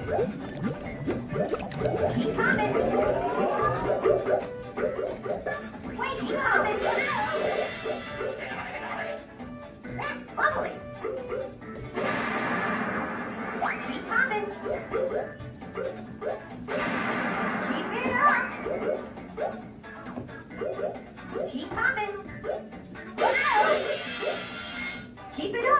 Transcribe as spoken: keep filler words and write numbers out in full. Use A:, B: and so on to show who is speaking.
A: Keep coming. Wait, keep coming. That's bubbly. Keep coming. Keep it up. Keep coming. Keep it up.